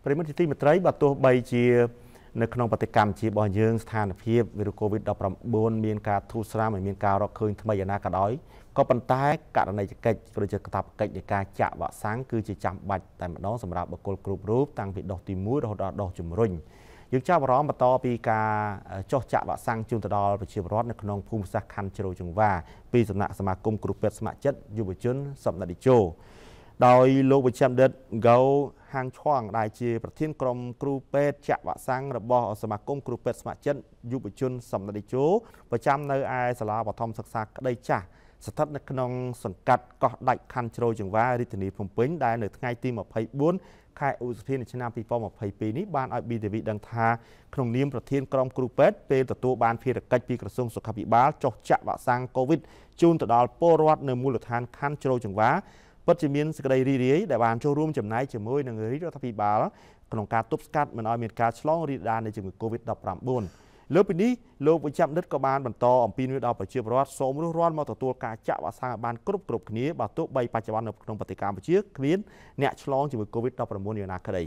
ប្រិមត្តទីមេត្រីបើទោះបីជានៅក្នុងបដកម្មជារបស់យើងស្ថានភាពវីរុស COVID-19 មានការធូរស្រាលមិនមានការរកឃើញថ្មីយ៉ាងណាក៏ដោយក៏ប៉ុន្តែករណីកិច្ចក៏ជាកាតព្វកិច្ចនៃការចាក់វ៉ាក់សាំងគឺជាចាំបាច់តែម្ដងសម្រាប់បុគ្គលគ្រប់រូបតាំងពីដុសទី1រហូតដល់ដុសជំរុញយើងចាប់អារម្មណ៍បន្តពីការចុះចាក់វ៉ាក់សាំងជូនទៅដល់ប្រជាពលរដ្ឋនៅក្នុងភូមិសាស្ត្រខណ្ឌជ្រោយចង្វាពីសំណាក់សមាគមគ្រូពេទ្យស្ម័គ្រចិត្តយុវជនសំណាក់ឌីជោដោយលោកវិជ្ជបណ្ឌិតហ្គៅហាងឈួងដែលជាប្រធានក្រុមគ្រូពេទ្យចាក់វ៉ាក់សាំងរបស់សមាគមគ្រូពេទ្យស្ម័គ្រចិត្តយុវជនសំណាក់ឌីជោប្រចាំនៅឯសាលាបឋមសិក្សាក្តីចាស់ស្ថិតនៅក្នុងសង្កាត់កោះដាច់ខណ្ឌជ្រោយចង្វារាជធានីភ្នំពេញដែលនៅថ្ងៃទី24ខែឧសភាឆ្នាំ2022នេះបានឲ្យ BTV ដឹងថាក្នុងនាមប្រធានក្រុមគ្រូពេទ្យពេលទទួលបានភារកិច្ចពីក្រសួងសុខាភិបាលចុះចាក់វ៉ាក់សាំង COVID ជូនទៅដល់ពលរដ្ឋនៅមូលដ្ឋានខណ្ឌជ្រោយចង្វាពិតជាមានសេចក្តីរីករាយដែលបានចូលរួមចំណែកជាមួយនឹងរាជរដ្ឋាភិបាលក្នុងការទប់ស្កាត់មិនឲ្យមានការឆ្លងរាលដាលនៃជំងឺ COVID-19 លើពីនេះលោកវិជ្ជបណ្ឌិតក៏បានបន្តអំពីដល់ប្រជាពលរដ្ឋសូមរួសរាល់មកទទួលការចាក់វ៉ាក់សាំងបានគ្រប់គ្នាបើទោះបីបច្ចុប្បន្ននៅក្នុងប្រទេសកម្ពុជាគ្មានអ្នកឆ្លងជំងឺ COVID-19 យ៉ាងណាក្តី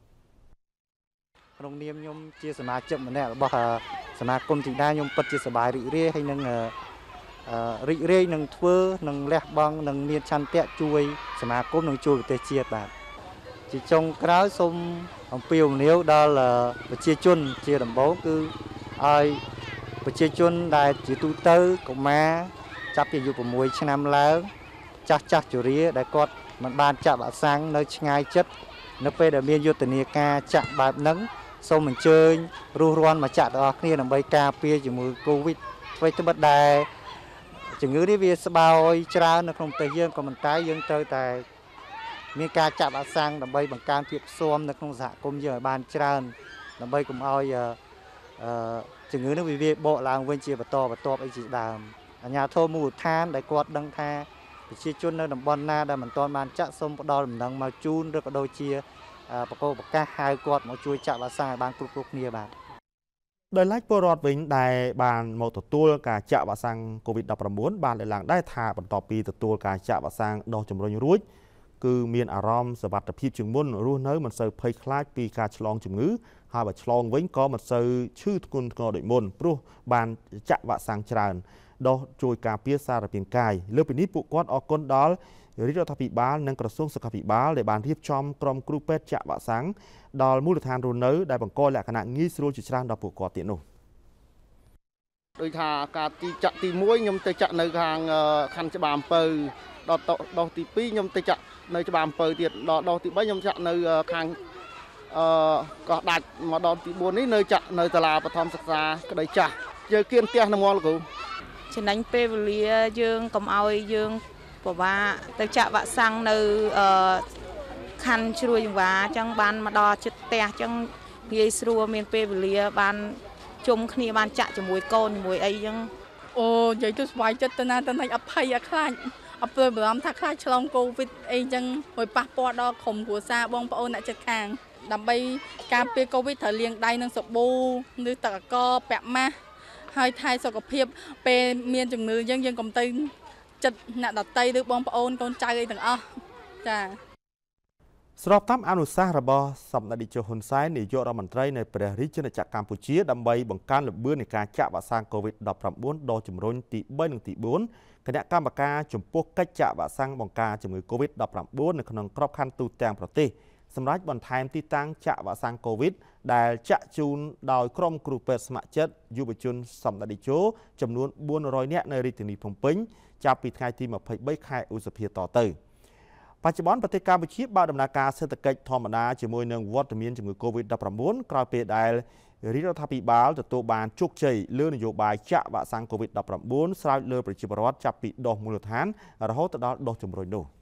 ក្នុងនាមខ្ញុំជាសមាជិកម្នាក់របស់សមាគមទីដែរខ្ញុំពិតជាសប្បាយរីករាយហើយនឹងរីករាយនឹងធ្វើនឹងលះបង់នឹងមានឆន្ទៈជួយសមាគមនឹងជួយប្រទេសជាតិបាទជាចុងក្រោយសូមអំពាវនាវដល់ប្រជាជនជាដំបូងគឺឲ្យប្រជាជនដែលជាទូទៅកុមារចាប់ពីអាយុ6ឆ្នាំឡើងចាស់ជរាដែលគាត់មិនបានចាក់វ៉ាក់សាំងនៅឆ្ងាយចិត្តនៅពេលដែលមានយុទ្ធនាការចាក់បែបហ្នឹងសូមអញ្ជើញរួសរាន់មកចាក់ទាំងអស់គ្នាដើម្បីការពារជំងឺ COVID អ្វីត្បិតតែជំងឺនេះវាស្បោយច្រើននៅក្នុងប្រទេសយើងក៏ប៉ុន្តែយើងត្រូវតែមានការចាក់វ៉ាក់សាំងដើម្បីបង្កើនភាពស៊ាំនៅក្នុងសហគមន៍យើងឲ្យបានច្រើនដើម្បីកុំឲ្យជំងឺនេះវាបកឡើងវិញជាបន្តអីជាដើមអាជ្ញាធរមូលដ្ឋានដែលគាត់ដឹងថាប្រជាជននៅតំបន់ណាដែលមិនទាន់បានចាក់សូមផ្ដល់ដំណឹងមកជូនឬក៏ដូចជាបកគោប្រកាសហៅគាត់មកជួយចាក់វ៉ាក់សាំងឲ្យបានគ្រប់គ្នាបាទដោយឡែកពលរដ្ឋវិញដែលបានមកទទួលការចាក់វ៉ាក់សាំង COVID-19 បានលើកឡើងដែរថាបន្ទាប់ពីទទួលការចាក់វ៉ាក់សាំងដុសជំរុញរួចគឺមានអារម្មណ៍សុវត្ថិភាពជាងមុនរស់នៅមិនសូវភ័យខ្លាចពីការឆ្លងជំងឺហើយបើឆ្លងវិញក៏មិនសូវឈឺធ្ងន់ធ្ងរដូចមុនព្រោះបានចាក់វ៉ាក់សាំងច្រើនដោះជួយការពារសារពាង្គកាយលើពីនេះពួកគាត់អរគុណដល់រាជរដ្ឋាភិបាលនិងក្រសួងសុខាភិបាលដែលបានរៀបចំក្រុមគ្រូពេទ្យចាក់វ៉ាក់សាំងដល់មូលដ្ឋានរស់នៅដែលបង្កលក្ខណៈងាយស្រួលជាច្រើនដល់ពួកគាត់ទៀតនោះដោយថាការចាក់ទី1ខ្ញុំទៅចាក់នៅខាងខណ្ឌច្បារអំពៅដល់ដុសទី2ខ្ញុំទៅចាក់នៅច្បារអំពៅទៀតដល់ដុសទី3ខ្ញុំចាក់នៅខាងកោះដាច់មកដល់ទី4នេះនៅចាក់នៅសាលាបឋមសិក្សាក្តីចាស់យើងគៀនផ្ទះនៅមល់គ្រូចំណេញពេលវេលាយើងកុំឲ្យយើងពិបាកទៅចាក់វ៉ាក់សាំងនៅខណ្ឌជ្រោយចង្វាអញ្ចឹងបានមកដល់ជិតផ្ទះអញ្ចឹងងាយស្រួលមានពេលវេលាបានជុំគ្នាបានចាក់ជាមួយកូនជាមួយអីអញ្ចឹងអូនិយាយទៅស្បាយចិត្តទៅណាទៅណាអភ័យអាខ្លាចអត់ព្រួយបារម្ភថាខ្លាចឆ្លងកូវីដអីអញ្ចឹងហើយប៉ះពាល់ដល់ក្រុមគ្រួសារបងប្អូនអ្នកជិតខាងដើម្បីការពារកូវីដត្រូវលាងដៃនឹងសាប៊ូឬទឹកអាករពាក់ម៉ាស់ហើយថែសុខភាពពេលមានជំងឺអញ្ចឹងយើងកុំទៅចិត្តអ្នកដតីឬបងប្អូនកូនចៅអីទាំងអស់ចាស្របតាមអនុសាសន៍របស់សម្ដេចតេជោហ៊ុនសែននាយករដ្ឋមន្ត្រីនៃព្រះរាជាណាចក្រកម្ពុជាដើម្បីបង្កើនល្បឿននៃការចាក់វ៉ាក់សាំង COVID-19 ដុសជំរុញទី3និងទី4គណៈកម្មការចំពោះកិច្ចចាក់វ៉ាក់សាំងបង្ការជំងឺ COVID-19 នៅក្នុងក្របខ័ណ្ឌទូទាំងប្រទេសសម្រាប់បន្ថែមទីតាំងចាក់វ៉ាក់សាំង COVID ដែលចាក់ជូនដោយក្រុមគ្រូពេទ្យស្ម័គ្រចិត្តយុវជនសម្ដេចតេជោចំនួន400នាក់នៅរាជធានីភ្នំពេញចាប់ពីថ្ងៃទី23ខែឧសភាតទៅបច្ចុប្បន្នប្រទេសកម្ពុជាបើកដំណើរការសេដ្ឋកិច្ចធម្មតាជាមួយនឹងវត្តមានជំងឺ COVID-19 ក្រោយពេលដែលរាជរដ្ឋាភិបាលទទួលបានជោគជ័យលើនយោបាយចាក់វ៉ាក់សាំង COVID-19 ស្រោចលើប្រជាពលរដ្ឋចាប់ពីដុសមូលដ្ឋានរហូតដល់ដុសជំរុញនោះ